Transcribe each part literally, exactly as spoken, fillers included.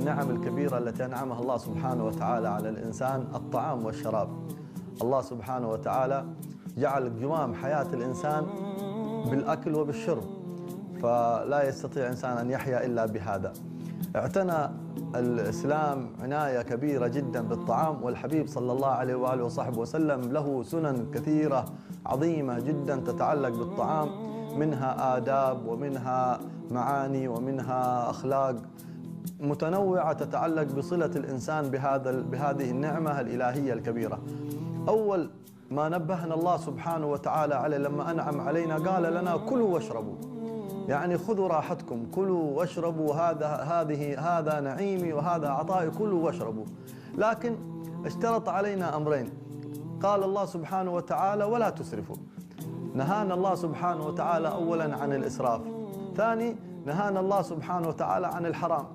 النعم الكبيرة التي أنعمها الله سبحانه وتعالى على الإنسان الطعام والشراب. الله سبحانه وتعالى جعل قوام حياة الإنسان بالأكل وبالشرب، فلا يستطيع إنسان أن يحيا إلا بهذا. اعتنى الإسلام عناية كبيرة جدا بالطعام، والحبيب صلى الله عليه وآله وصحبه وسلم له سنن كثيرة عظيمة جدا تتعلق بالطعام، منها آداب ومنها معاني ومنها أخلاق متنوعة تتعلق بصلة الإنسان بهذا بهذه النعمة الإلهية الكبيرة. أول ما نبهنا الله سبحانه وتعالى عليه لما أنعم علينا قال لنا كلوا واشربوا، يعني خذوا راحتكم، كلوا واشربوا، هذا هذه هذا نعيمي وهذا عطائي، كلوا واشربوا. لكن اشترط علينا أمرين، قال الله سبحانه وتعالى ولا تسرفوا. نهانا الله سبحانه وتعالى أولا عن الإسراف، ثاني نهانا الله سبحانه وتعالى عن الحرام.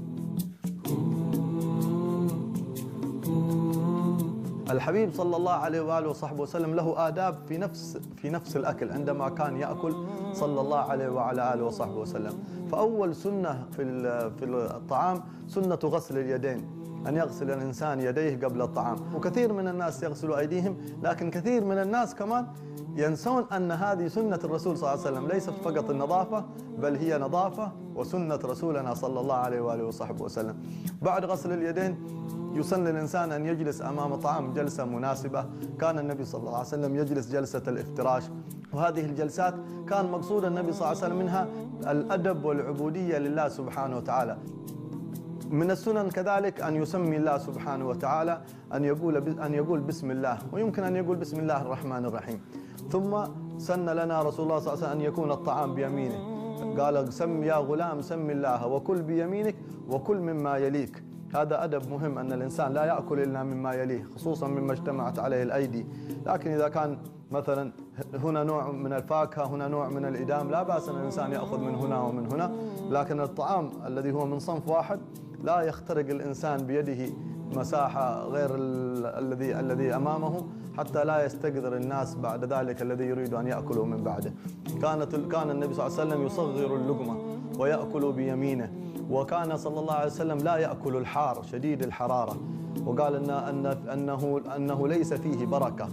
الحبيب صلى الله عليه وآله وصحبه وسلم له آداب في نفس في نفس الأكل عندما كان يأكل صلى الله عليه وعلى آله وصحبه وسلم. فأول سنة في في الطعام سنة غسل اليدين، أن يغسل الإنسان يديه قبل الطعام. وكثير من الناس يغسلوا أيديهم، لكن كثير من الناس كمان ينسون أن هذه سنة الرسول صلى الله عليه وسلم، ليست فقط النظافة بل هي نظافة وسنة رسولنا صلى الله عليه وآله وصحبه وسلم. بعد غسل اليدين يسن للإنسان أن يجلس أمام طعام جلسة مناسبة. كان النبي صلى الله عليه وسلم يجلس جلسة الافتراش، وهذه الجلسات كان مقصود النبي صلى الله عليه وسلم منها الأدب والعبودية لله سبحانه وتعالى. من السنن كذلك أن يسمي الله سبحانه وتعالى، أن يقول أن يقول بسم الله، ويمكن أن يقول بسم الله الرحمن الرحيم. ثم سن لنا رسول الله صلى الله عليه وسلم أن يكون الطعام بيمينه، قال سم يا غلام سم الله وكل بيمينك وكل مما يليك. هذا أدب مهم، أن الإنسان لا يأكل إلا مما يليه، خصوصا مما اجتمعت عليه الأيدي. لكن إذا كان مثلا هنا نوع من الفاكهة، هنا نوع من الإدام، لا بأس أن الإنسان يأخذ من هنا ومن هنا. لكن الطعام الذي هو من صنف واحد لا يخترق الإنسان بيده مساحة غير الذي الذي أمامه، حتى لا يستقذر الناس بعد ذلك الذي يريد أن يأكله من بعده. كانت كان النبي صلى الله عليه وسلم يصغر اللقمة ويأكل بيمينه، وكان صلى الله عليه وسلم لا يأكل الحار شديد الحرارة، وقال إن أن أنه أنه ليس فيه بركة.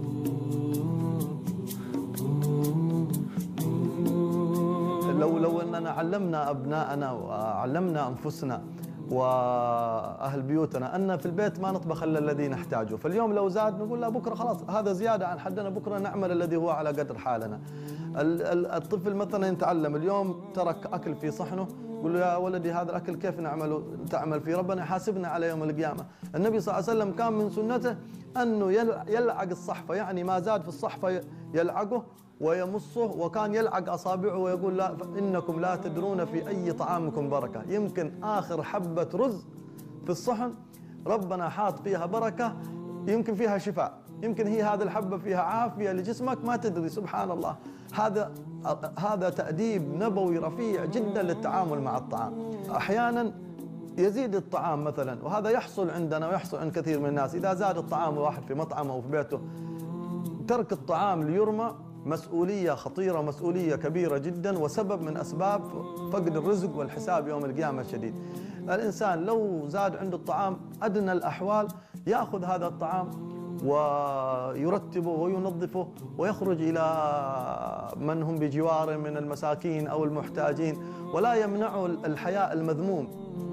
لو لو أننا علمنا أبناءنا وعلمنا أنفسنا وأهل بيوتنا أن في البيت ما نطبخ إلا الذي نحتاجه، فاليوم لو زاد نقول لا بكرة خلاص هذا زيادة عن حدنا، بكرة نعمل الذي هو على قدر حالنا. الطفل مثلا يتعلم اليوم ترك أكل في صحنه، يقول له يا ولدي هذا الأكل كيف نعمله تعمل فيه، ربنا يحاسبنا على يوم القيامة. النبي صلى الله عليه وسلم كان من سنته أنه يلعق الصحفة، يعني ما زاد في الصحفة يلعقه ويمصه، وكان يلعق أصابعه ويقول لا إنكم لا تدرون في أي طعامكم بركة. يمكن آخر حبة رز في الصحن ربنا حاط فيها بركة، يمكن فيها شفاء، يمكن هي هذه الحبة فيها عافية لجسمك ما تدري. سبحان الله، هذا هذا تأديب نبوي رفيع جدا للتعامل مع الطعام. أحيانا يزيد الطعام مثلا، وهذا يحصل عندنا ويحصل عند كثير من الناس، إذا زاد الطعام الواحد في مطعم أو في بيته، ترك الطعام ليرمى مسؤولية خطيرة، مسؤولية كبيرة جدا، وسبب من أسباب فقد الرزق والحساب يوم القيامة الشديد. الإنسان لو زاد عنده الطعام أدنى الأحوال يأخذ هذا الطعام ويرتبه وينظفه ويخرج إلى من هم بجواره من المساكين أو المحتاجين، ولا يمنعه الحياء المذموم.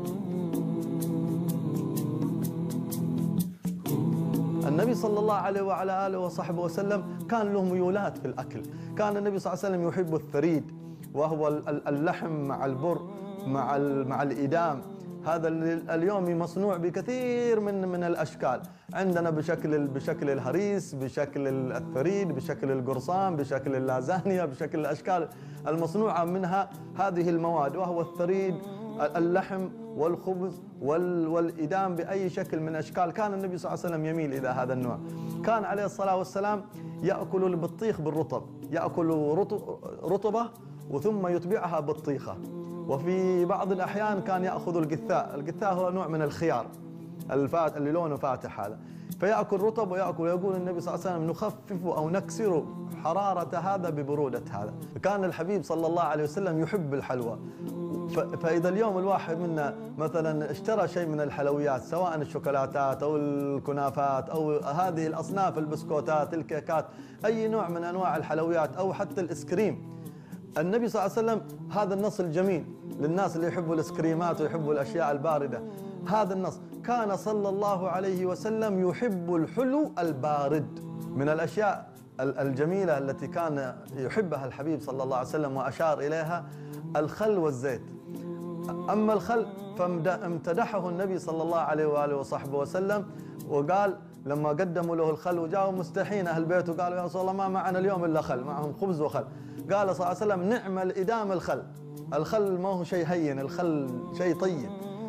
النبي صلى الله عليه وعلى آله وصحبه وسلم كان له ميولات في الأكل. كان النبي صلى الله عليه وسلم يحب الثريد، وهو اللحم مع البر مع مع الإدام. هذا اليوم مصنوع بكثير من من الأشكال، عندنا بشكل بشكل الهريس، بشكل الثريد، بشكل القرصان، بشكل اللازانيا، بشكل الأشكال المصنوعة منها هذه المواد، وهو الثريد، اللحم والخبز والإدام بأي شكل من أشكال. كان النبي صلى الله عليه وسلم يميل إلى هذا النوع. كان عليه الصلاة والسلام يأكل البطيخ بالرطب، يأكل رطبة وثم يتبعها بطيخة. وفي بعض الأحيان كان يأخذ القثاء، القثاء هو نوع من الخيار الفات اللي لونه فاتح هذا، فيأكل رطب ويأكل. يقول النبي صلى الله عليه وسلم نخفف أو نكسر حرارة هذا ببرودة هذا. كان الحبيب صلى الله عليه وسلم يحب الحلوى، فإذا اليوم الواحد منا مثلا اشترى شيء من الحلويات، سواء الشوكولاتات أو الكنافات أو هذه الأصناف، البسكوتات، الكيكات، أي نوع من أنواع الحلويات أو حتى الإسكريم، النبي صلى الله عليه وسلم هذا النص الجميل للناس اللي يحبوا الإسكريمات ويحبوا الأشياء الباردة، هذا النص كان صلى الله عليه وسلم يحب الحلو البارد. من الأشياء الجميلة التي كان يحبها الحبيب صلى الله عليه وسلم وأشار إليها الخل والزيت. أما الخل فامتدحه النبي صلى الله عليه وآله وصحبه وسلم، وقال لما قدموا له الخل وجاءوا مستحين أهل بيته قالوا يا رسول الله ما معنا اليوم إلا خل، معهم خبز وخل. قال صلى الله عليه وسلم نعم الإدام الخل، الخل ما هو شيء هين، الخل شيء طيب.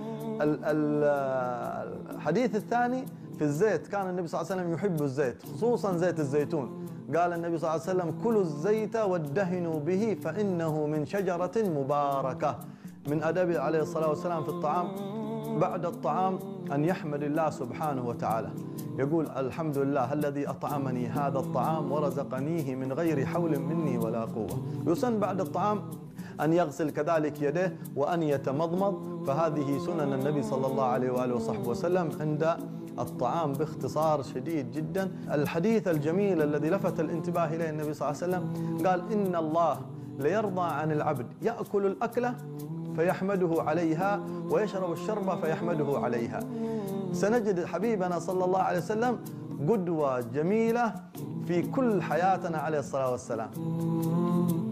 الحديث الثاني في الزيت، كان النبي صلى الله عليه وسلم يحب الزيت خصوصا زيت الزيتون. قال النبي صلى الله عليه وسلم كلوا الزيت وادهنوا به فإنه من شجرة مباركة. من أدبه عليه الصلاة والسلام في الطعام بعد الطعام أن يحمد الله سبحانه وتعالى، يقول الحمد لله الذي أطعمني هذا الطعام ورزقنيه من غير حول مني ولا قوة. يسن بعد الطعام أن يغسل كذلك يديه وأن يتمضمض، فهذه سنن النبي صلى الله عليه وآله وصحبه وسلم عند الطعام باختصار شديد جدا. الحديث الجميل الذي لفت الانتباه إليه النبي صلى الله عليه وسلم قال إن الله ليرضى عن العبد يأكل الأكلة فيحمده عليها ويشرب الشربة فيحمده عليها. سنجد حبيبنا صلى الله عليه وسلم قدوة جميلة في كل حياتنا عليه الصلاة والسلام.